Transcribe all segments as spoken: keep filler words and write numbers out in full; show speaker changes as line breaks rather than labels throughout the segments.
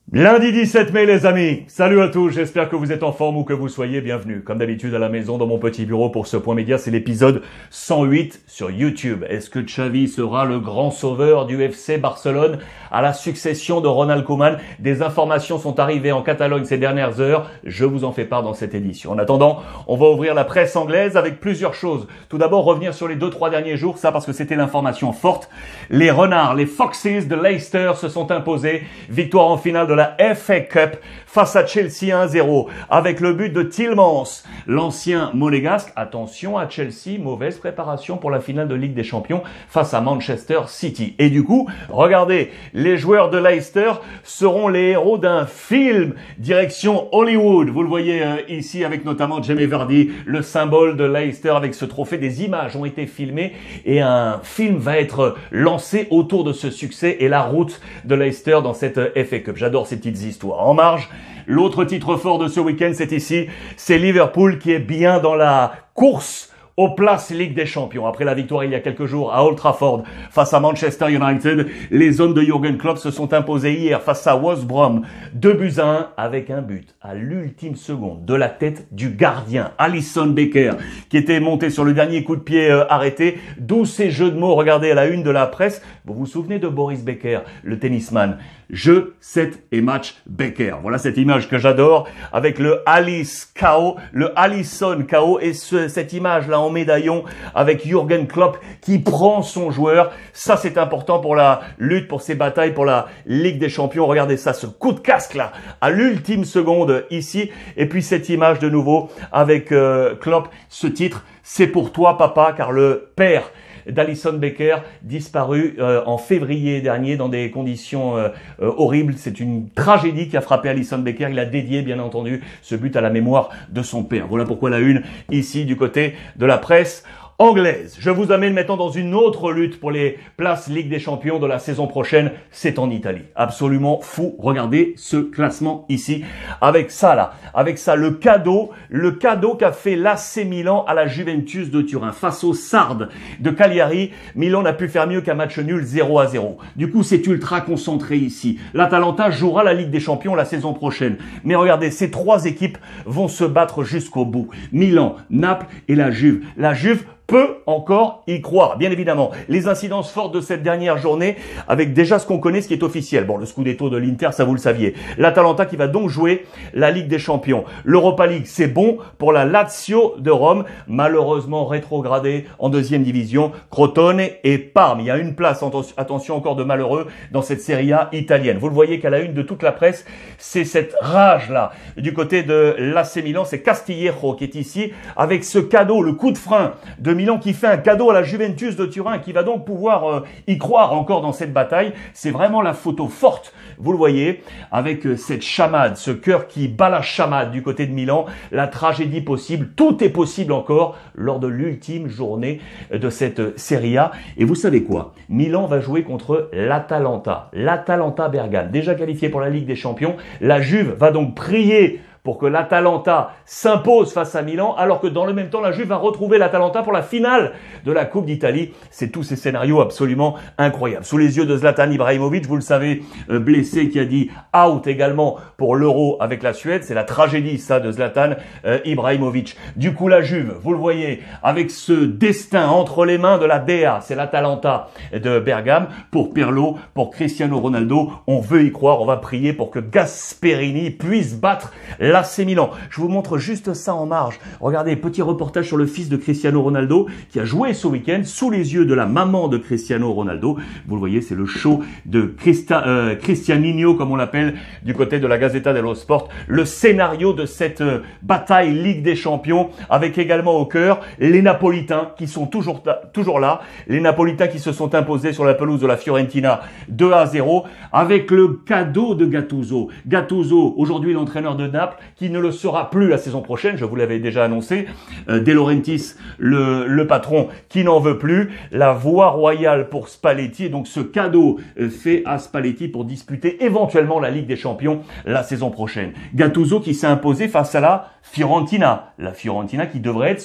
Lundi dix-sept mai les amis, salut à tous, j'espère que vous êtes en forme ou que vous soyez bienvenus. Comme d'habitude à la maison dans mon petit bureau pour ce point média, c'est l'épisode cent huit sur YouTube. Est-ce que Xavi sera le grand sauveur du F C Barcelone à la succession de Ronald Koeman? Des informations sont arrivées en Catalogne ces dernières heures, je vous en fais part dans cette édition. En attendant, on va ouvrir la presse anglaise avec plusieurs choses. Tout d'abord, revenir sur les deux trois derniers jours, ça parce que c'était l'information forte. Les Renards, les Foxes de Leicester se sont imposés, victoire en finale de la F A Cup face à Chelsea un zéro avec le but de Tielemans, l'ancien monégasque. Attention à Chelsea, mauvaise préparation pour la finale de Ligue des Champions face à Manchester City. Et du coup, regardez, les joueurs de Leicester seront les héros d'un film direction Hollywood. Vous le voyez euh, ici avec notamment Jamie Vardy, le symbole de Leicester avec ce trophée. Des images ont été filmées et un film va être lancé autour de ce succès et la route de Leicester dans cette F A Cup. J'adore ces petites histoires. En marge, l'autre titre fort de ce week-end, c'est ici, c'est Liverpool qui est bien dans la course aux places Ligue des Champions. Après la victoire il y a quelques jours à Old Trafford face à Manchester United, les hommes de Jürgen Klopp se sont imposés hier face à West Brom deux buts à un avec un but à l'ultime seconde de la tête du gardien Alisson Becker qui était monté sur le dernier coup de pied euh, arrêté. D'où ces jeux de mots, regardez à la une de la presse. Vous vous souvenez de Boris Becker, le tennisman? Jeu, set et match Becker. Voilà cette image que j'adore avec le Alice K O, le Alisson K O et ce, cette image-là en médaillon avec Jürgen Klopp qui prend son joueur. Ça, c'est important pour la lutte, pour ces batailles, pour la Ligue des Champions. Regardez ça, ce coup de casque là, à l'ultime seconde ici. Et puis cette image de nouveau avec euh, Klopp, ce titre, c'est pour toi papa, car le père d'Alisson Becker, disparu euh, en février dernier dans des conditions euh, euh, horribles. C'est une tragédie qui a frappé Alisson Becker. Il a dédié, bien entendu, ce but à la mémoire de son père. Voilà pourquoi la une, ici, du côté de la presse anglaise. Je vous amène maintenant dans une autre lutte pour les places Ligue des Champions de la saison prochaine. C'est en Italie. Absolument fou. Regardez ce classement ici. Avec ça là, avec ça, le cadeau, le cadeau qu'a fait l'A C Milan à la Juventus de Turin. Face aux Sardes de Cagliari, Milan n'a pu faire mieux qu'un match nul zéro à zéro. Du coup, c'est ultra concentré ici. L'Atalanta jouera la Ligue des Champions la saison prochaine. Mais regardez, ces trois équipes vont se battre jusqu'au bout. Milan, Naples et la Juve. La Juve peut encore y croire, bien évidemment. Les incidences fortes de cette dernière journée, avec déjà ce qu'on connaît, ce qui est officiel. Bon, le Scudetto de l'Inter, ça vous le saviez. L'Atalanta qui va donc jouer la Ligue des Champions. L'Europa League, c'est bon pour la Lazio de Rome, malheureusement rétrogradée en deuxième division. Crotone et Parme. Il y a une place, attention encore de malheureux, dans cette Serie A italienne. Vous le voyez qu'à la une de toute la presse, c'est cette rage-là. Du côté de l'A C Milan, c'est Castillejo qui est ici, avec ce cadeau, le coup de frein de Milan qui fait un cadeau à la Juventus de Turin qui va donc pouvoir euh, y croire encore dans cette bataille. C'est vraiment la photo forte, vous le voyez, avec euh, cette chamade, ce cœur qui bat la chamade du côté de Milan, la tragédie possible, tout est possible encore lors de l'ultime journée de cette euh, Serie A. Et vous savez quoi? Milan va jouer contre l'Atalanta, l'Atalanta Bergame, déjà qualifié pour la Ligue des Champions. La Juve va donc prier pour que l'Atalanta s'impose face à Milan, alors que dans le même temps, la Juve va retrouver l'Atalanta pour la finale de la Coupe d'Italie. C'est tous ces scénarios absolument incroyables. Sous les yeux de Zlatan Ibrahimovic, vous le savez, euh, blessé, qui a dit out également pour l'Euro avec la Suède. C'est la tragédie, ça, de Zlatan euh, Ibrahimovic. Du coup, la Juve, vous le voyez, avec ce destin entre les mains de la D A, c'est l'Atalanta de Bergame. Pour Pirlo, pour Cristiano Ronaldo, on veut y croire, on va prier pour que Gasperini puisse battre l'A C Milan. Je vous montre juste ça en marge. Regardez, petit reportage sur le fils de Cristiano Ronaldo qui a joué ce week-end sous les yeux de la maman de Cristiano Ronaldo. Vous le voyez, c'est le show de Christa, euh, Cristianinho, comme on l'appelle, du côté de la Gazzetta dello Sport. Le scénario de cette euh, bataille Ligue des Champions, avec également au cœur les Napolitains qui sont toujours, toujours là. Les Napolitains qui se sont imposés sur la pelouse de la Fiorentina deux à zéro, avec le cadeau de Gattuso. Gattuso, aujourd'hui l'entraîneur de Naples, qui ne le sera plus la saison prochaine, je vous l'avais déjà annoncé. Euh, De Laurentiis, le, le patron, qui n'en veut plus. La voie royale pour Spalletti, et donc ce cadeau euh, fait à Spalletti pour disputer éventuellement la Ligue des Champions la saison prochaine. Gattuso qui s'est imposé face à la Fiorentina. La Fiorentina qui devrait être son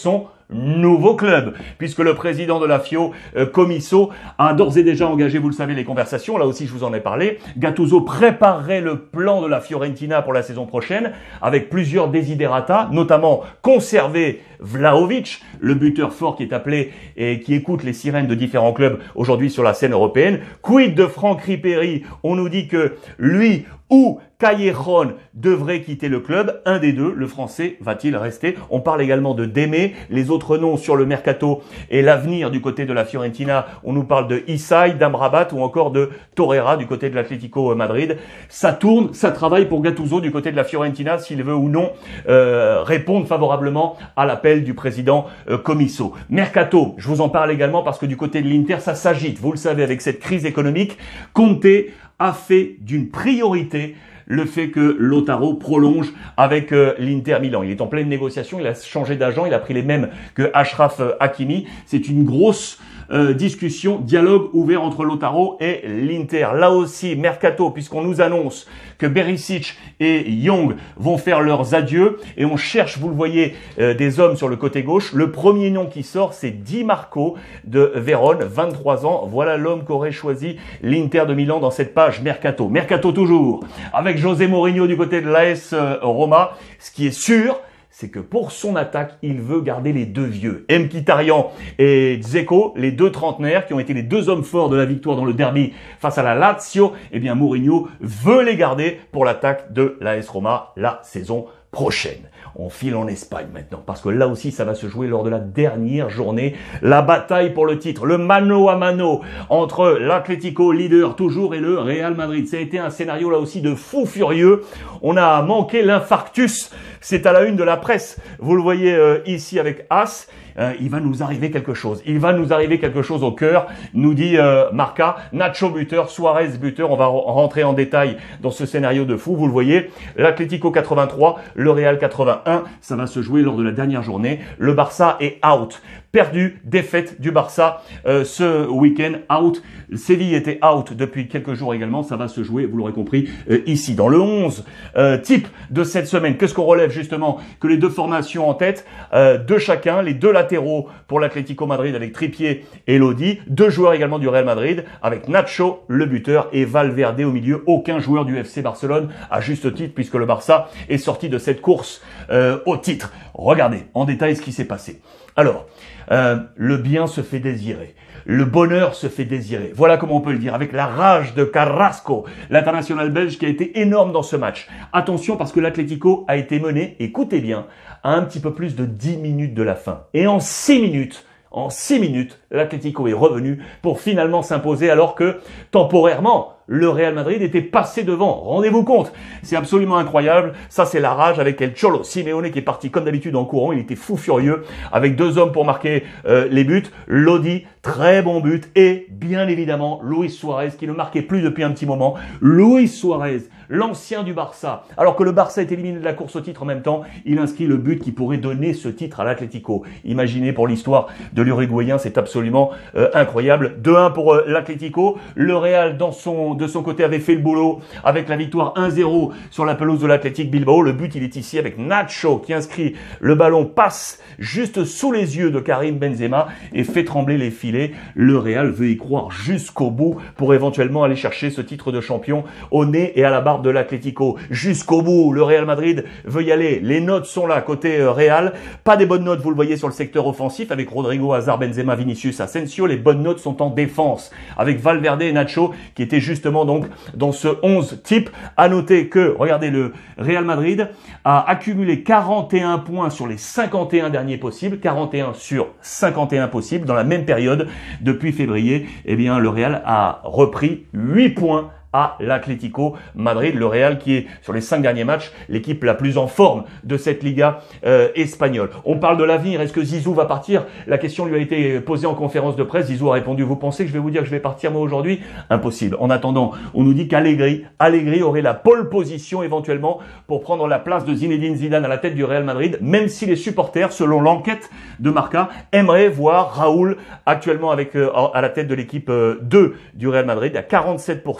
nouveau club, puisque le président de la F I O, euh, Comiso, a d'ores et déjà engagé, vous le savez, les conversations. Là aussi, je vous en ai parlé. Gattuso préparerait le plan de la Fiorentina pour la saison prochaine, avec plusieurs desiderata, notamment conserver Vlahovic, le buteur fort qui est appelé et qui écoute les sirènes de différents clubs aujourd'hui sur la scène européenne. Quid de Franck Riperi? On nous dit que lui ou Callejon devrait quitter le club. Un des deux, le français, va-t-il rester? On parle également de Démé. Les autres noms sur le mercato et l'avenir du côté de la Fiorentina, on nous parle de Isai, d'Amrabat ou encore de Torreira du côté de l'Atlético Madrid. Ça tourne, ça travaille pour Gattuso du côté de la Fiorentina, s'il veut ou non euh, répondre favorablement à l'appel du président euh, Comiso. Mercato, je vous en parle également parce que du côté de l'Inter, ça s'agite. Vous le savez, avec cette crise économique, Conte a fait d'une priorité le fait que Lautaro prolonge avec euh, l'Inter Milan. Il est en pleine négociation, il a changé d'agent, il a pris les mêmes que Achraf euh, Hakimi. C'est une grosse euh, discussion, dialogue ouvert entre Lautaro et l'Inter. Là aussi, mercato, puisqu'on nous annonce que Berisic et Young vont faire leurs adieux et on cherche, vous le voyez, euh, des hommes sur le côté gauche. Le premier nom qui sort, c'est Di Marco de Vérone, vingt-trois ans. Voilà l'homme qu'aurait choisi l'Inter de Milan dans cette page mercato. Mercato toujours, avec José Mourinho du côté de l'A S Roma. Ce qui est sûr, c'est que pour son attaque, il veut garder les deux vieux. Mkhitaryan et Dzeko, les deux trentenaires qui ont été les deux hommes forts de la victoire dans le derby face à la Lazio. Eh bien, Mourinho veut les garder pour l'attaque de l'A S Roma la saison prochaine. On file en Espagne maintenant, parce que là aussi, ça va se jouer lors de la dernière journée. La bataille pour le titre, le mano à mano entre l'Atlético, leader toujours, et le Real Madrid. Ça a été un scénario là aussi de fou furieux. On a manqué l'infarctus. C'est à la une de la presse. Vous le voyez euh, ici avec As. Euh, il va nous arriver quelque chose. Il va nous arriver quelque chose au cœur, nous dit euh, Marca. Nacho buteur, Suarez buteur. On va rentrer en détail dans ce scénario de fou. Vous le voyez, l'Atlético quatre-vingt-trois, le Real quatre-vingt-un. Ça va se jouer lors de la dernière journée. Le Barça est out. Perdu, défaite du Barça euh, ce week-end, out. Séville était out depuis quelques jours également. Ça va se jouer, vous l'aurez compris, euh, ici. Dans le onze euh, type de cette semaine, qu'est-ce qu'on relève justement? Que les deux formations en tête, euh, deux chacun, les deux latéraux pour l'Atlético Madrid avec Trippier et Lodi, deux joueurs également du Real Madrid avec Nacho, le buteur, et Valverde au milieu. Aucun joueur du F C Barcelone, à juste titre, puisque le Barça est sorti de cette course euh, au titre. Regardez en détail ce qui s'est passé. Alors, euh, le bien se fait désirer. Le bonheur se fait désirer. Voilà comment on peut le dire, avec la rage de Carrasco, l'international belge qui a été énorme dans ce match. Attention parce que l'Atlético a été mené, écoutez bien, à un petit peu plus de dix minutes de la fin. Et en six minutes, en six minutes, l'Atlético est revenu pour finalement s'imposer alors que, temporairement, le Real Madrid était passé devant. Rendez-vous compte, c'est absolument incroyable. Ça, c'est la rage avec El Cholo Simeone qui est parti comme d'habitude en courant. Il était fou furieux avec deux hommes pour marquer euh, les buts. Lodi, très bon but. Et bien évidemment, Luis Suarez qui ne marquait plus depuis un petit moment. Luis Suarez, l'ancien du Barça. Alors que le Barça est éliminé de la course au titre en même temps, il inscrit le but qui pourrait donner ce titre à l'Atlético. Imaginez pour l'histoire de l'Uruguayen, c'est absolument euh, incroyable. deux un pour euh, l'Atlético. Le Real, dans son de son côté, avait fait le boulot avec la victoire un zéro sur la pelouse de l'Athletic Bilbao. Le but, il est ici avec Nacho qui inscrit le ballon, passe juste sous les yeux de Karim Benzema et fait trembler les filets. Le Real veut y croire jusqu'au bout pour éventuellement aller chercher ce titre de champion au nez et à la barbe de l'Atlético. Jusqu'au bout, le Real Madrid veut y aller. Les notes sont là, côté euh, Real. Pas des bonnes notes, vous le voyez, sur le secteur offensif avec Rodrigo, Hazard, Benzema, Vinicius, Asensio. Les bonnes notes sont en défense avec Valverde et Nacho qui étaient justement donc dans ce onze type. À noter que, regardez, le Real Madrid a accumulé quarante et un points sur les cinquante et un derniers possibles, quarante et un sur cinquante et un possibles dans la même période depuis février. Eh bien, le Real a repris huit points à l'Atlético Madrid, le Real qui est sur les cinq derniers matchs l'équipe la plus en forme de cette Liga euh, espagnole. On parle de l'avenir, est-ce que Zizou va partir? La question lui a été posée en conférence de presse. Zizou a répondu, vous pensez que je vais vous dire que je vais partir moi aujourd'hui? Impossible. En attendant, on nous dit qu'Allegri Allegri aurait la pole position éventuellement pour prendre la place de Zinedine Zidane à la tête du Real Madrid, même si les supporters, selon l'enquête de Marca, aimeraient voir Raoul actuellement avec euh, à la tête de l'équipe euh, deux du Real Madrid à quarante-sept pour cent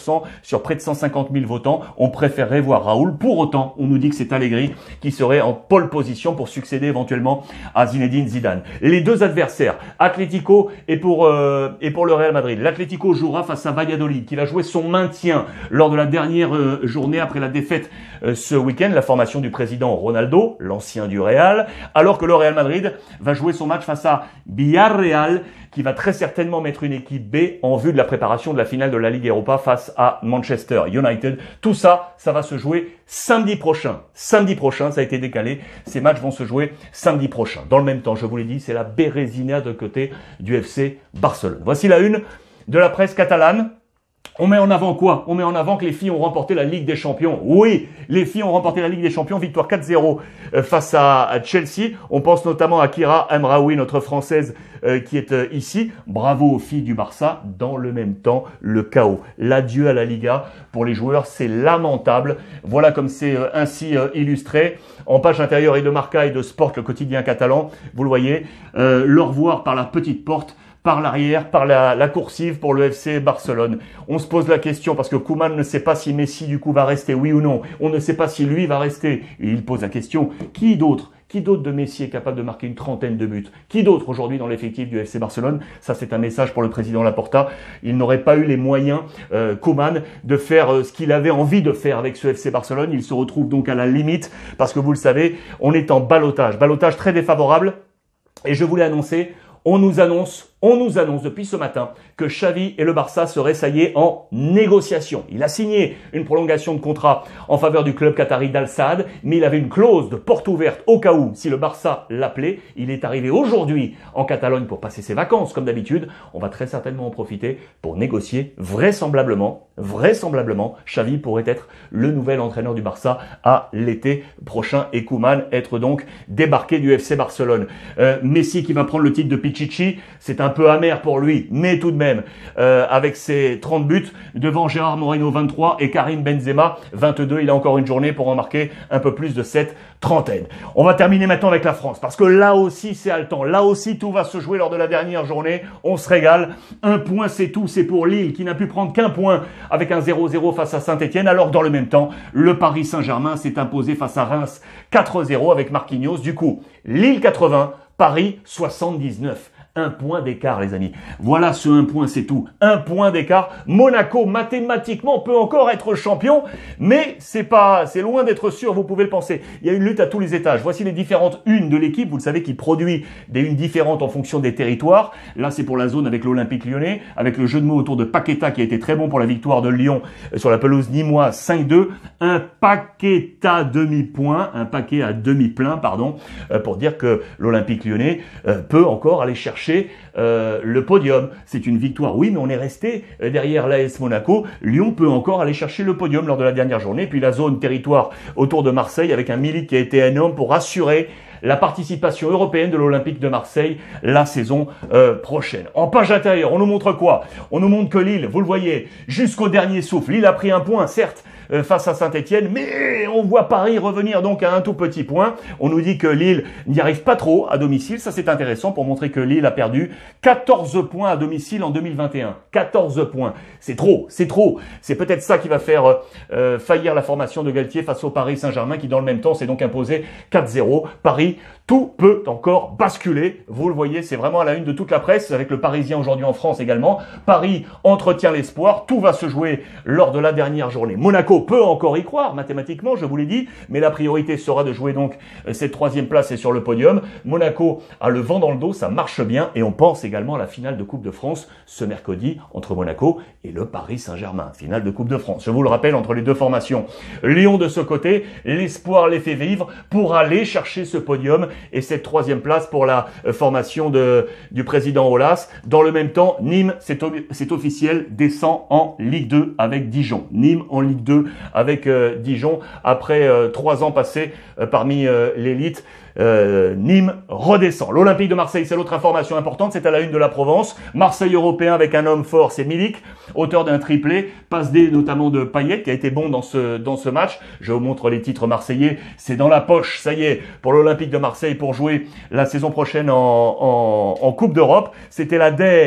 sur près de cent cinquante mille votants. On préférerait voir Raoul. Pour autant, on nous dit que c'est Allegri qui serait en pole position pour succéder éventuellement à Zinedine Zidane. Les deux adversaires, Atlético et pour, euh, et pour le Real Madrid. L'Atlético jouera face à Valladolid, qui va jouer son maintien lors de la dernière euh, journée après la défaite euh, ce week-end, la formation du président Ronaldo, l'ancien du Real, alors que le Real Madrid va jouer son match face à Villarreal, qui va très certainement mettre une équipe B en vue de la préparation de la finale de la Ligue Europa face à Manchester United. Tout ça, ça va se jouer samedi prochain. Samedi prochain, ça a été décalé. Ces matchs vont se jouer samedi prochain. Dans le même temps, je vous l'ai dit, c'est la Bérésina de côté du F C Barcelone. Voici la une de la presse catalane. On met en avant quoi? On met en avant que les filles ont remporté la Ligue des Champions. Oui, les filles ont remporté la Ligue des Champions, victoire quatre zéro face à Chelsea. On pense notamment à Kira Amraoui, notre Française euh, qui est euh, ici. Bravo aux filles du Barça. Dans le même temps, le chaos. L'adieu à la Liga pour les joueurs, c'est lamentable. Voilà comme c'est euh, ainsi euh, illustré. En page intérieure et de Marca et de Sport, le quotidien catalan, vous le voyez, euh, le revoir par la petite porte, par l'arrière, par la, la coursive pour le F C Barcelone. On se pose la question parce que Koeman ne sait pas si Messi du coup va rester, oui ou non. On ne sait pas si lui va rester. Et il pose la question, qui d'autre Qui d'autre de Messi est capable de marquer une trentaine de buts? Qui d'autre aujourd'hui dans l'effectif du F C Barcelone? Ça, c'est un message pour le président Laporta. Il n'aurait pas eu les moyens, euh, Koeman, de faire euh, ce qu'il avait envie de faire avec ce F C Barcelone. Il se retrouve donc à la limite parce que vous le savez, on est en ballottage. Ballottage très défavorable. Et je vous l'ai annoncé, on nous annonce On nous annonce depuis ce matin que Xavi et le Barça seraient, ça y est, en négociation. Il a signé une prolongation de contrat en faveur du club qatari d'Al Saad, mais il avait une clause de porte ouverte au cas où, si le Barça l'appelait. Il est arrivé aujourd'hui en Catalogne pour passer ses vacances, comme d'habitude. On va très certainement en profiter pour négocier. Vraisemblablement, vraisemblablement, Xavi pourrait être le nouvel entraîneur du Barça à l'été prochain et Koeman être donc débarqué du F C Barcelone. Euh, Messi qui va prendre le titre de Pichichi, c'est un peu amer pour lui, mais tout de même, euh, avec ses trente buts, devant Gérard Moreno vingt-trois et Karim Benzema vingt-deux, il a encore une journée pour en marquer un peu plus de cette trentaine. On va terminer maintenant avec la France, parce que là aussi c'est haletant, là aussi tout va se jouer lors de la dernière journée, on se régale, un point c'est tout, c'est pour Lille qui n'a pu prendre qu'un point avec un zéro zéro face à Saint-Etienne, alors que dans le même temps, le Paris Saint-Germain s'est imposé face à Reims quatre zéro avec Marquinhos, du coup, Lille quatre-vingts, Paris soixante-dix-neuf. Un point d'écart, les amis. Voilà ce un point, c'est tout. Un point d'écart. Monaco, mathématiquement, peut encore être champion, mais c'est pas, c'est loin d'être sûr, vous pouvez le penser. Il y a une lutte à tous les étages. Voici les différentes unes de l'équipe. Vous le savez, qui produit des unes différentes en fonction des territoires. Là, c'est pour la zone avec l'Olympique Lyonnais, avec le jeu de mots autour de Paqueta qui a été très bon pour la victoire de Lyon sur la pelouse nîmoise cinq deux. Un Paqueta demi-point, un paquet à demi-plein, pardon, pour dire que l'Olympique Lyonnais peut encore aller chercher Euh, le podium. C'est une victoire, oui, mais on est resté euh, derrière l'A S Monaco. Lyon peut encore aller chercher le podium lors de la dernière journée. Puis la zone territoire autour de Marseille avec un Milik qui a été énorme pour assurer la participation européenne de l'Olympique de Marseille la saison euh, prochaine. En page intérieure, on nous montre quoi? On nous montre que Lille, vous le voyez, jusqu'au dernier souffle. Lille a pris un point, certes, euh, face à Saint-Etienne, mais on voit Paris revenir donc à un tout petit point. On nous dit que Lille n'y arrive pas trop à domicile. Ça, c'est intéressant pour montrer que Lille a perdu quatorze points à domicile en deux mille vingt et un. quatorze points. C'est trop, c'est trop. C'est peut-être ça qui va faire euh, faillir la formation de Galtier face au Paris Saint-Germain qui, dans le même temps, s'est donc imposé quatre zéro. Paris, tout peut encore basculer. Vous le voyez, c'est vraiment à la une de toute la presse, avec le Parisien aujourd'hui en France également. Paris entretient l'espoir. Tout va se jouer lors de la dernière journée. Monaco peut encore y croire, mathématiquement, je vous l'ai dit, mais la priorité sera de jouer donc cette troisième place et sur le podium. Monaco a le vent dans le dos, ça marche bien, et on pense également à la finale de Coupe de France ce mercredi entre Monaco et le Paris Saint-Germain. Finale de Coupe de France, je vous le rappelle, entre les deux formations. Lyon de ce côté, l'espoir les fait vivre pour aller chercher ce podium et cette troisième place pour la formation de, du président Aulas. Dans le même temps, Nîmes, c'est officiel, descend en Ligue deux avec Dijon. Nîmes en Ligue deux avec euh, Dijon, après euh, trois ans passés euh, parmi euh, l'élite. Euh, Nîmes redescend. L'Olympique de Marseille, c'est l'autre information importante, c'est à la une de la Provence. Marseille européen avec un homme fort, c'est Milik, auteur d'un triplé, passe D notamment de Payet qui a été bon dans ce dans ce match. Je vous montre les titres marseillais, c'est dans la poche, ça y est, pour l'Olympique de Marseille pour jouer la saison prochaine en, en, en Coupe d'Europe. C'était la D E R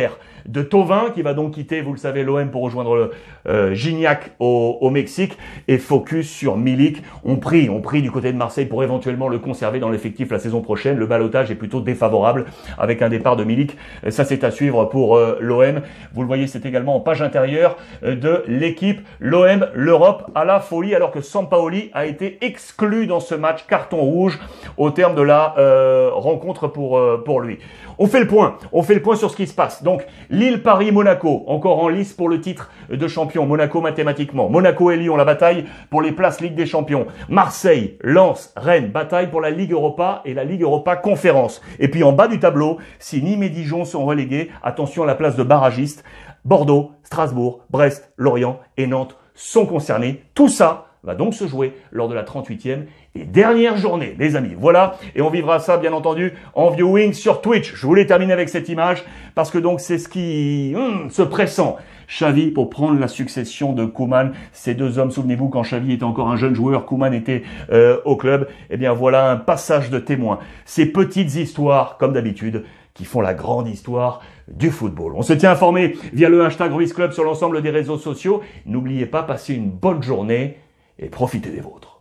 de Thauvin qui va donc quitter, vous le savez, l'O M pour rejoindre le euh, Gignac au, au Mexique, et focus sur Milik. On prie, on prie du côté de Marseille pour éventuellement le conserver dans l'effectif la saison prochaine. Le ballottage est plutôt défavorable avec un départ de Milik. Ça, c'est à suivre pour euh, l'O M. Vous le voyez, c'est également en page intérieure euh, de l'équipe. L'O M, l'Europe à la folie, alors que Sampaoli a été exclu dans ce match, carton rouge au terme de la euh, rencontre pour euh, pour lui. On fait le point, on fait le point sur ce qui se passe. Donc Lille, Paris, Monaco, encore en lice pour le titre de champion. Monaco mathématiquement. Monaco et Lyon, la bataille pour les places Ligue des Champions. Marseille, Lens, Rennes, bataille pour la Ligue Europa et la Ligue Europa Conférence. Et puis en bas du tableau, si Nîmes et Dijon sont relégués, attention à la place de barragiste. Bordeaux, Strasbourg, Brest, Lorient et Nantes sont concernés. Tout ça va donc se jouer lors de la trente-huitième et dernière journée, les amis. Voilà, et on vivra ça, bien entendu, en viewing sur Twitch. Je voulais terminer avec cette image, parce que donc c'est ce qui hum, se pressent. Xavi pour prendre la succession de Koeman. Ces deux hommes, souvenez-vous, quand Xavi était encore un jeune joueur, Koeman était euh, au club. Eh bien voilà un passage de témoin. Ces petites histoires, comme d'habitude, qui font la grande histoire du football. On se tient informé via le hashtag Ruiz Club sur l'ensemble des réseaux sociaux. N'oubliez pas, passez une bonne journée et profitez des vôtres.